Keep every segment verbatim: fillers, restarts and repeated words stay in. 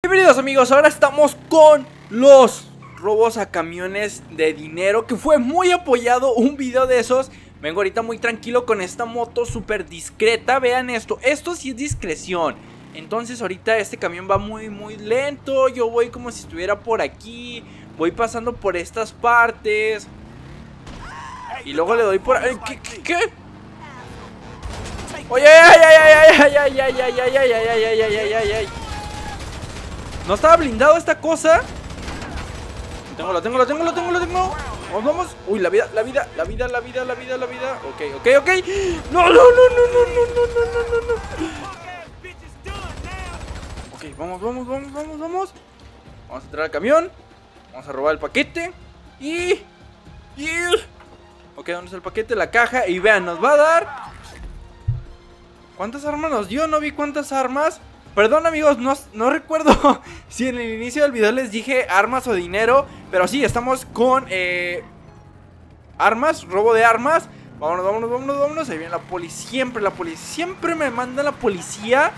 Bienvenidos amigos, ahora estamos con los robos a camiones de dinero, que fue muy apoyado un video de esos. Vengo ahorita muy tranquilo con esta moto súper discreta. Vean esto, esto sí es discreción. Entonces ahorita este camión va muy muy lento. Yo voy como si estuviera por aquí. Voy pasando por estas partes y luego le doy por... ¿Qué? ¿Qué? ¿Qué? Oye, ay, ay, ay, ay, ay, ay, ay, ay, ay, ay, ay, ay, ay, ay, ay. ¿No estaba blindado esta cosa? Lo tengo, lo tengo, lo tengo, lo tengo, lo tengo. Vamos, vamos. Uy, la vida, la vida, la vida, la vida, la vida, la vida. Ok, ok, ok. No, no, no, no, no, no, no, no, no, no. Ok, vamos, vamos, vamos, vamos, vamos. Vamos a entrar al camión. Vamos a robar el paquete. Y... Y... Ok, ¿dónde está el paquete? La caja. Y vean, nos va a dar... ¿Cuántas armas nos dio? No vi cuántas armas. Perdón amigos, no, no recuerdo si en el inicio del video les dije armas o dinero. Pero sí, estamos con eh, armas, robo de armas. Vámonos, vámonos, vámonos, vámonos. Ahí viene la policía, siempre la policía. Siempre me manda la policía.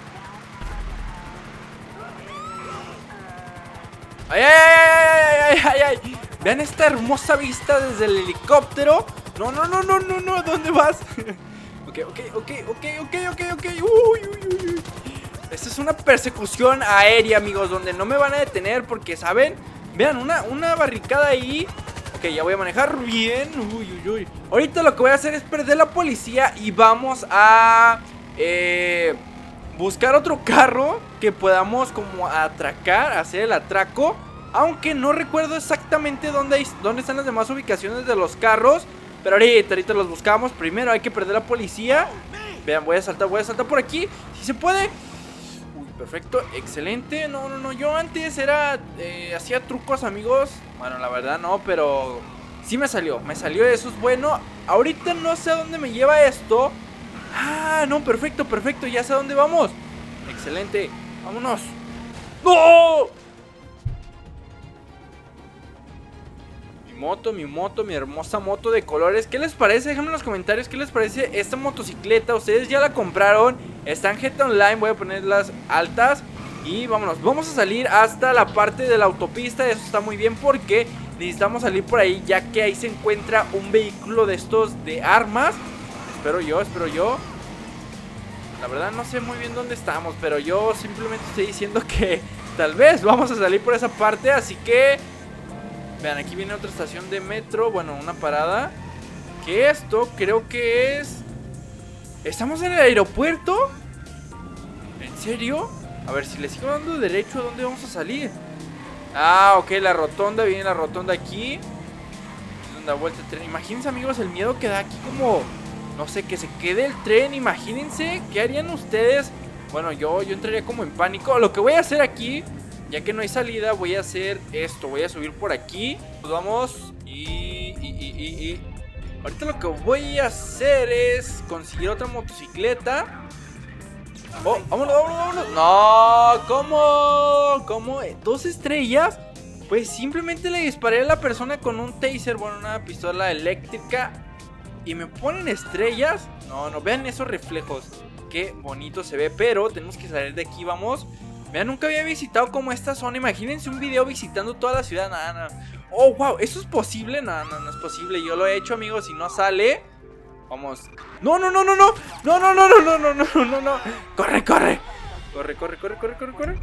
¡Ay, ay, ay, ay, ay, ay! Vean esta hermosa vista desde el helicóptero. No, no, no, no, no, no, ¿dónde vas? Ok, ok, ok, ok, ok, ok, ok. Uy, uy, uy. Esta es una persecución aérea, amigos, donde no me van a detener porque, ¿saben? Vean, una, una barricada ahí. Ok, ya voy a manejar bien. Uy, uy, uy. Ahorita lo que voy a hacer es perder la policía y vamos a eh, buscar otro carro que podamos como atracar, hacer el atraco. Aunque no recuerdo exactamente dónde, hay, dónde están las demás ubicaciones de los carros. Pero ahorita, ahorita los buscamos. Primero hay que perder la policía. Vean, voy a saltar, voy a saltar por aquí. Si se puede. Uy, perfecto, excelente. No, no, no, yo antes era eh, hacía trucos, amigos. Bueno, la verdad no, pero sí me salió, me salió, eso es bueno. Ahorita no sé a dónde me lleva esto. Ah, no, perfecto, perfecto, ya sé a dónde vamos. Excelente, vámonos. ¡No! Moto, mi moto, mi hermosa moto de colores. ¿Qué les parece? Déjenme en los comentarios qué les parece esta motocicleta. Ustedes ya la compraron, está en G T A Online. Voy a ponerlas altas y vámonos. Vamos a salir hasta la parte de la autopista. Eso está muy bien porque necesitamos salir por ahí, ya que ahí se encuentra un vehículo de estos de armas. Espero yo, espero yo. La verdad no sé muy bien dónde estamos, pero yo simplemente estoy diciendo que tal vez vamos a salir por esa parte. Así que... vean, aquí viene otra estación de metro. Bueno, una parada. Que esto creo que es... ¿estamos en el aeropuerto? ¿En serio? A ver, si le sigo dando derecho, ¿a dónde vamos a salir? Ah, ok, la rotonda. Viene la rotonda aquí. Es donde da vuelta el tren. Imagínense, amigos, el miedo que da aquí como... no sé, que se quede el tren. Imagínense, ¿qué harían ustedes? Bueno, yo, yo entraría como en pánico. Lo que voy a hacer aquí... ya que no hay salida, voy a hacer esto. Voy a subir por aquí. Nos vamos y, y, y, y, y ahorita lo que voy a hacer es conseguir otra motocicleta. Oh, vámonos, vámonos, vámonos. No, ¿cómo? ¿Cómo? ¿Dos estrellas? Pues simplemente le disparé a la persona con un taser. Bueno, una pistola eléctrica. Y me ponen estrellas. No, no, vean esos reflejos. Qué bonito se ve, pero tenemos que salir de aquí, vamos. Vean, nunca había visitado como esta zona. Imagínense un video visitando toda la ciudad. Nada, nada. Oh, wow, ¿eso es posible? No, no, no es posible. Yo lo he hecho, amigos, y no sale. Vamos. No, no, no, no, no. No, no, no, no, no, no, no, no, no. Corre, corre. Corre, corre, corre, corre, corre, corre.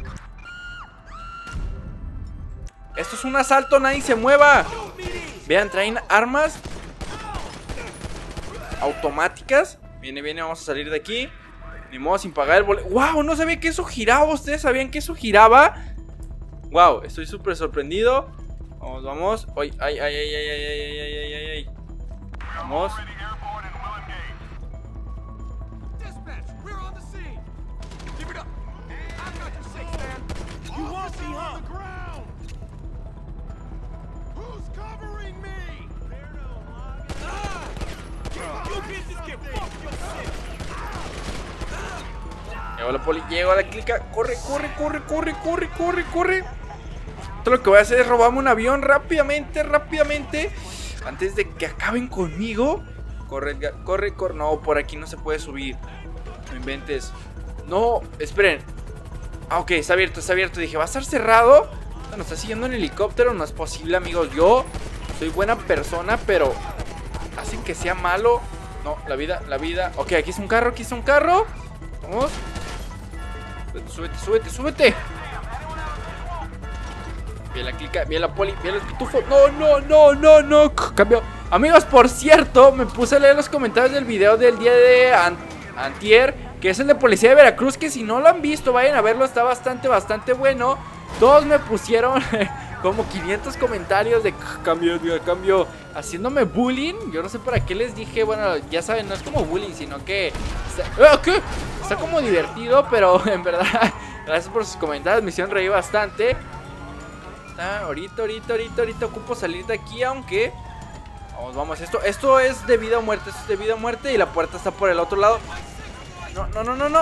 Esto es un asalto, nadie se mueva. Vean, traen armas automáticas. Viene, viene, vamos a salir de aquí. Ni modo, sin pagar el boleto. ¡Wow! No sabía que eso giraba. ¿Ustedes sabían que eso giraba? ¡Wow! Estoy súper sorprendido. Vamos, vamos. ¡Ay, ay, ay, ay, ay, ay, ay, ay, ay, ay, ay! Vamos. Llegó la poli, llegó la clica. Corre, corre, corre, corre, corre, corre, corre. Esto lo que voy a hacer es robarme un avión rápidamente, rápidamente. Antes de que acaben conmigo. Corre, corre, corre. No, por aquí no se puede subir. No inventes. No, esperen. Ah, ok, está abierto, está abierto. Dije, ¿va a estar cerrado? Nos está siguiendo en helicóptero. No es posible, amigos. Yo soy buena persona, pero hacen que sea malo. No, la vida, la vida. Ok, aquí es un carro, aquí es un carro. Vamos. Súbete, súbete, súbete. Bien la clica, bien la poli, bien el pitufo. No, no, no, no, no. Cambio. Amigos, por cierto, me puse a leer los comentarios del video del día de an antier, que es el de Policía de Veracruz, que si no lo han visto, vayan a verlo, está bastante, bastante bueno. Todos me pusieron como quinientos comentarios de cambio, de cambio, haciéndome bullying. Yo no sé para qué les dije, bueno, ya saben, no es como bullying, sino que está, ¿qué? Está como divertido, pero en verdad, gracias por sus comentarios, me hicieron reír bastante. Está, ahorita, ahorita, ahorita, ahorita ocupo salir de aquí, aunque... Vamos, vamos, esto, esto es de vida o muerte, esto es de vida o muerte y la puerta está por el otro lado. No, no, no, no, no.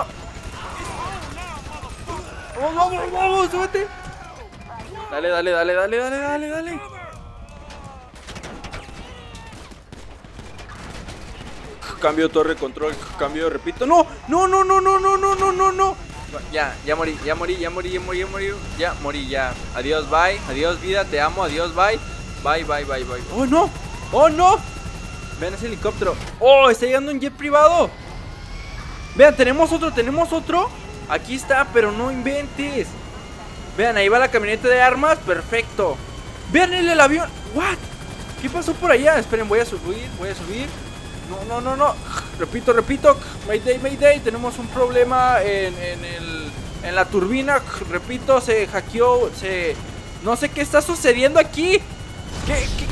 Vamos, vamos, vamos, súbete. Dale, dale, dale, dale, dale, dale, dale. Cambio torre control, cambio, repito. No, no, no, no, no, no, no, no, no, no. Ya, ya morí, ya morí, ya morí, ya morí, ya morí, ya morí, ya. Adiós, bye, adiós vida, te amo, adiós, bye. Bye, bye, bye, bye. Oh, no, oh, no. Vean ese helicóptero. Oh, está llegando un jet privado. Vean, tenemos otro, tenemos otro. Aquí está, pero no inventes. Vean, ahí va la camioneta de armas, perfecto. Vean el, el avión. What? ¿Qué pasó por allá? Esperen, voy a subir, voy a subir. No, no, no, no. Repito, repito. Mayday, Mayday. Tenemos un problema en, en, el, en la turbina. Repito, se hackeó. Se... No sé qué está sucediendo aquí. ¿Qué? ¿Qué?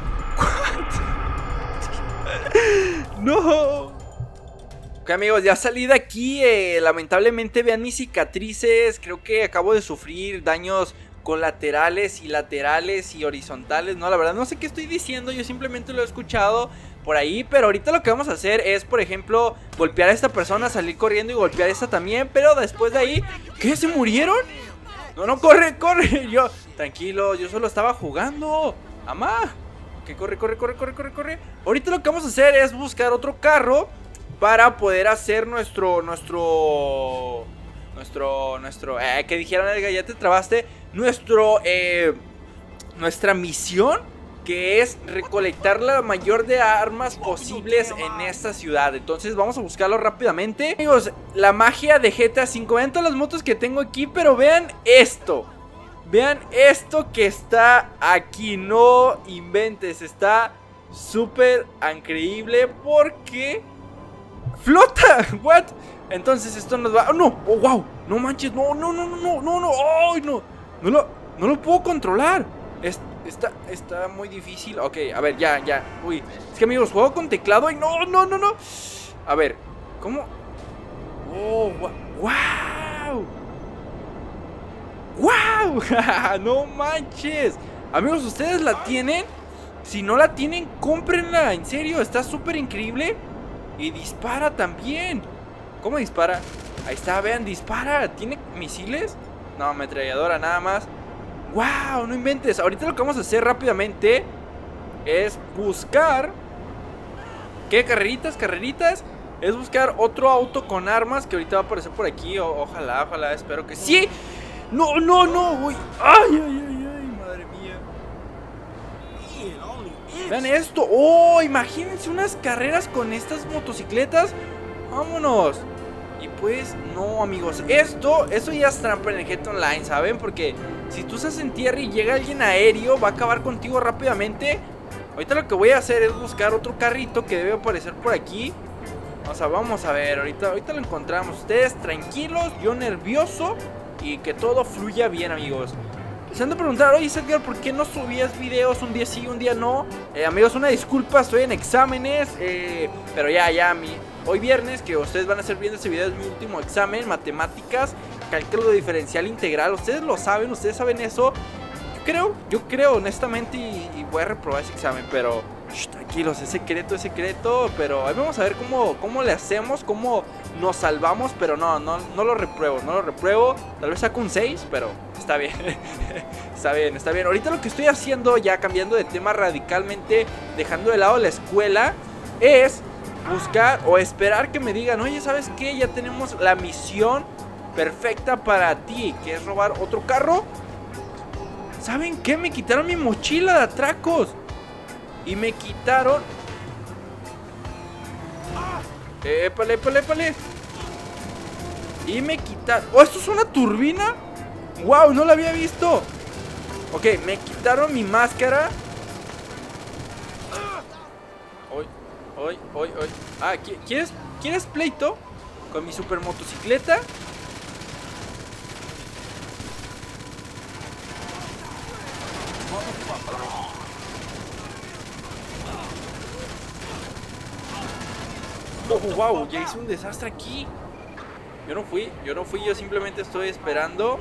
No. Ok, amigos, ya salí de aquí. eh, Lamentablemente vean mis cicatrices. Creo que acabo de sufrir daños colaterales y laterales y horizontales. No, la verdad no sé qué estoy diciendo. Yo simplemente lo he escuchado por ahí. Pero ahorita lo que vamos a hacer es, por ejemplo, golpear a esta persona, salir corriendo y golpear a esta también. Pero después de ahí, ¿qué? ¿Se murieron? No, no, corre, corre. Yo, tranquilo, yo solo estaba jugando. Amá. Que corre, corre, corre, corre, corre, corre. Ahorita lo que vamos a hacer es buscar otro carro para poder hacer nuestro, nuestro, nuestro, nuestro, eh, que dijeron, Edgar, ya te trabaste. Nuestro, eh, nuestra misión, que es recolectar la mayor de armas posibles en esta ciudad. Entonces vamos a buscarlo rápidamente. Amigos, la magia de G T A cinco. Vean todas las motos que tengo aquí, pero vean esto. Vean esto que está aquí. No inventes, está súper increíble porque flota. What? Entonces esto nos va... Oh, no, oh, wow. No manches, no, no, no, no, no, no, no. Oh, no, no lo, no lo puedo controlar. Es, está, está muy difícil. Ok, a ver, ya, ya. Uy, es que amigos, juego con teclado y no, no, no, no. A ver, ¿cómo? Oh, wow. ¡Wow! ¡No manches! Amigos, ¿ustedes la tienen? Si no la tienen, cómprenla. En serio, está súper increíble. Y dispara también. ¿Cómo dispara? Ahí está, vean, dispara. ¿Tiene misiles? No, ametralladora nada más. ¡Wow! No inventes. Ahorita lo que vamos a hacer rápidamente es buscar... ¿Qué? ¿Carreritas? ¿Carreritas? Es buscar otro auto con armas que ahorita va a aparecer por aquí. O ojalá, ojalá, espero que sí. No, no, no, uy. Ay, ay, ay, ay, madre mía. Vean esto. Oh, imagínense unas carreras con estas motocicletas. Vámonos. Y pues, no, amigos, esto, eso ya es trampa en el G T A Online, ¿saben? Porque si tú estás en tierra y llega alguien aéreo, va a acabar contigo rápidamente. Ahorita lo que voy a hacer es buscar otro carrito que debe aparecer por aquí. O sea, vamos a ver, ahorita, ahorita lo encontramos. Ustedes tranquilos, yo nervioso. Y que todo fluya bien, amigos. Se han de preguntar, oye, Edgar, ¿por qué no subías videos un día sí, un día no? Eh, amigos, una disculpa, estoy en exámenes. Eh, pero ya, ya, mi, hoy viernes, que ustedes van a estar viendo este video, es mi último examen, matemáticas, cálculo diferencial integral. Ustedes lo saben, ustedes saben eso. Yo creo, yo creo, honestamente, y, y voy a reprobar ese examen, pero... Shh, tranquilos, es secreto, es secreto. Pero ahí vamos a ver cómo, cómo le hacemos, cómo nos salvamos. Pero no, no, no lo repruebo, no lo repruebo. Tal vez saco un seis, pero está bien. Está bien, está bien. Ahorita lo que estoy haciendo, ya cambiando de tema radicalmente, dejando de lado la escuela, es buscar o esperar que me digan, oye, ¿sabes qué? Ya tenemos la misión perfecta para ti. ¿Quieres robar otro carro? ¿Saben qué? Me quitaron mi mochila de atracos. Y me quitaron... Épale, épale, épale. Y me quitaron... ¡Oh, esto es una turbina! ¡Wow! No la había visto. Ok, me quitaron mi máscara. Hoy, hoy, hoy, hoy. Ah, ¿quieres, ¿quieres pleito? Con mi super motocicleta. Oh, wow, ya hice un desastre aquí. Yo no fui, yo no fui, yo simplemente estoy esperando.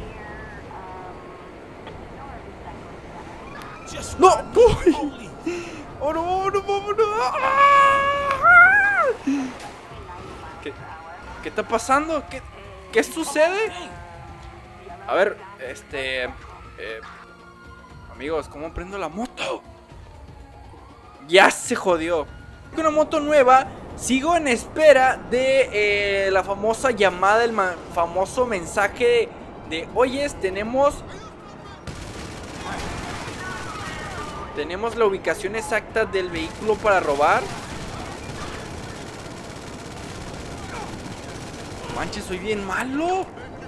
¡No! ¡Uy! ¡Oh, no! ¡No, vámonos! ¿Qué, ¿Qué está pasando? ¿Qué, ¿Qué sucede? A ver, este... Eh, amigos, ¿cómo prendo la moto? Ya se jodió. Una moto nueva. Sigo en espera de eh, la famosa llamada, el ma famoso mensaje de, de oyes, tenemos Tenemos la ubicación exacta del vehículo para robar. Manches, soy bien malo.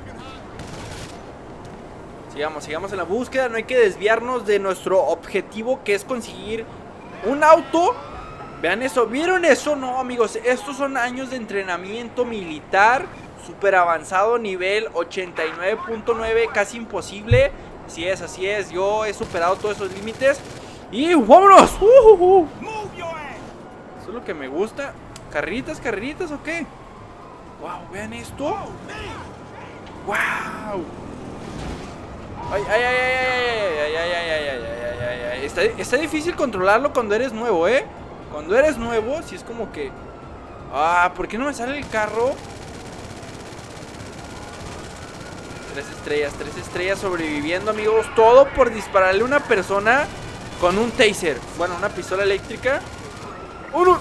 Sigamos, sigamos en la búsqueda. No hay que desviarnos de nuestro objetivo, que es conseguir un auto. Vean eso, ¿vieron eso? No, amigos, estos son años de entrenamiento militar súper avanzado, nivel ochenta y nueve punto nueve, casi imposible. Así es, así es, yo he superado todos esos límites. ¡Y vámonos! Uh, uh, uh. Eso es lo que me gusta. ¿Carreritas, carreritas o qué? ¡Wow! Vean esto. ¡Wow! ¡Ay, ay, ay, ay, ay, ay, ay, ay, ay, ay, ay, ay! Está, está difícil controlarlo cuando eres nuevo, ¿eh? Cuando eres nuevo, si es como que... Ah, ¿por qué no me sale el carro? Tres estrellas, tres estrellas sobreviviendo, amigos. Todo por dispararle a una persona con un taser. Bueno, una pistola eléctrica. ¡Uno!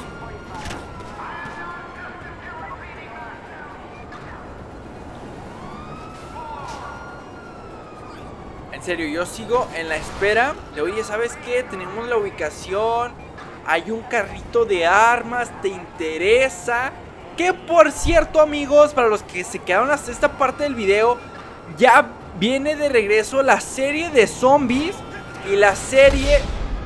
En serio, yo sigo en la espera de, oye, ¿sabes qué? Tenemos la ubicación. Hay un carrito de armas, ¿te interesa? Que por cierto, amigos, para los que se quedaron hasta esta parte del video, ya viene de regreso la serie de zombies y la serie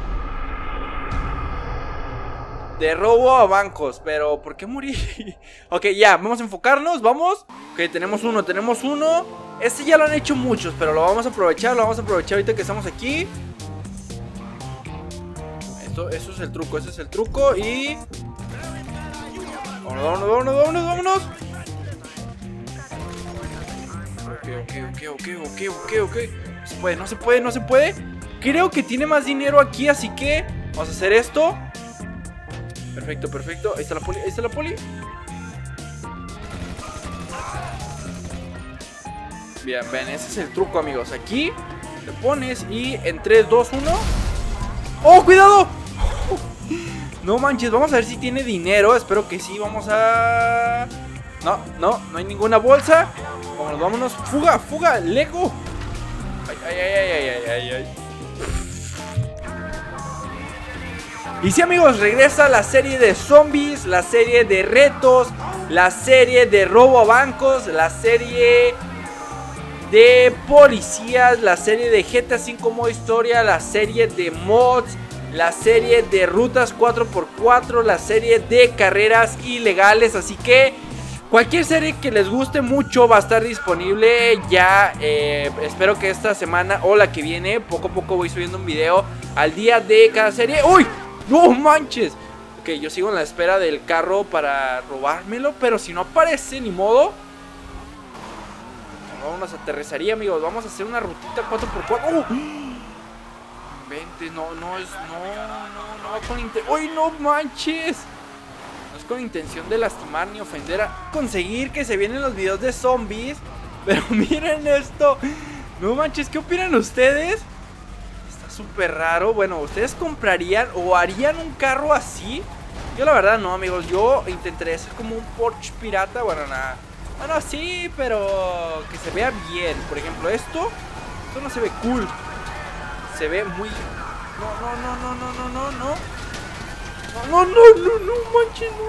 de robo a bancos. Pero, ¿por qué morí? Ok, ya, vamos a enfocarnos, vamos. Ok, tenemos uno, tenemos uno. Este ya lo han hecho muchos, pero lo vamos a aprovechar, lo vamos a aprovechar ahorita que estamos aquí. Esto, eso es el truco, ese es el truco y... Vámonos, vámonos, vámonos, vámonos, vámonos. Ok, ok, ok, ok, ok, ok, ok. No se puede, no se puede, no se puede. Creo que tiene más dinero aquí, así que vamos a hacer esto. Perfecto, perfecto. Ahí está la poli, ahí está la poli. Bien, ven, ese es el truco, amigos. Aquí te pones y en tres, dos, uno. ¡Oh, cuidado! No manches, vamos a ver si tiene dinero. Espero que sí, vamos a... No, no, no hay ninguna bolsa. Vámonos, vámonos, fuga, fuga, Lego. Ay, ay, ay, ay, ay, ay, ay. Y sí, amigos, regresa la serie de zombies, la serie de retos, la serie de robo a bancos, la serie de policías, la serie de G T A cinco modo historia, la serie de mods, la serie de rutas cuatro por cuatro, la serie de carreras ilegales. Así que cualquier serie que les guste mucho va a estar disponible ya. eh, Espero que esta semana o la que viene, poco a poco voy subiendo un video al día de cada serie. ¡Uy! ¡No manches! Ok, yo sigo en la espera del carro para robármelo, pero si no aparece, ni modo. Vámonos a aterrizaría, amigos. Vamos a hacer una rutita cuatro por cuatro. ¡Oh! Vente, no, no es. No, no, no va con intención. ¡Uy, no manches! No es con intención de lastimar ni ofender a conseguir que se vienen los videos de zombies. Pero miren esto. No manches, ¿qué opinan ustedes? Está súper raro. Bueno, ¿ustedes comprarían o harían un carro así? Yo la verdad no, amigos. Yo intentaré hacer como un Porsche pirata. Bueno, nada. Bueno, sí, pero que se vea bien. Por ejemplo, esto, esto no se ve cool. Se ve muy... No, no, no, no, no, no, no, no. No, no, no, no, no, manches, no.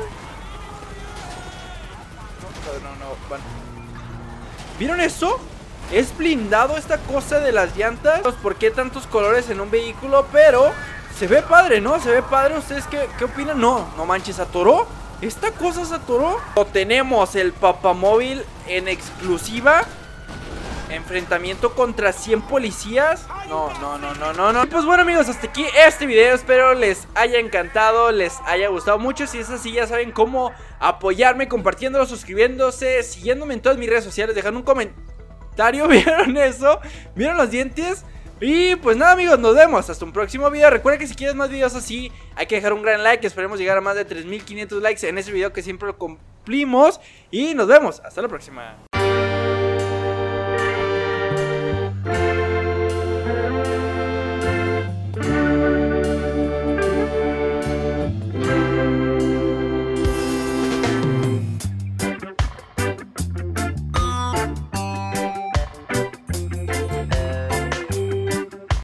No, no, no, bueno. ¿Vieron eso? Es blindado esta cosa de las llantas. ¿Por qué tantos colores en un vehículo? Pero se ve padre, ¿no? Se ve padre. ¿Ustedes qué, qué opinan? No, no manches, ¿se atoró? ¿Esta cosa se atoró? Lo tenemos, el papamóvil en exclusiva. Enfrentamiento contra cien policías. No, no, no, no, no, no. Pues bueno, amigos, hasta aquí este video. Espero les haya encantado, les haya gustado mucho. Si es así, ya saben cómo apoyarme, compartiéndolo, suscribiéndose, siguiéndome en todas mis redes sociales, dejando un comentario. ¿Vieron eso? ¿Vieron los dientes? Y pues nada, amigos, nos vemos hasta un próximo video. Recuerda que si quieres más videos así, hay que dejar un gran like. Esperemos llegar a más de tres mil quinientos likes en ese video, que siempre lo cumplimos. Y nos vemos, hasta la próxima.